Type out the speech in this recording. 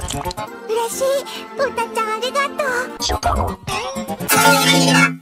嬉しい。うたちゃんありがとう。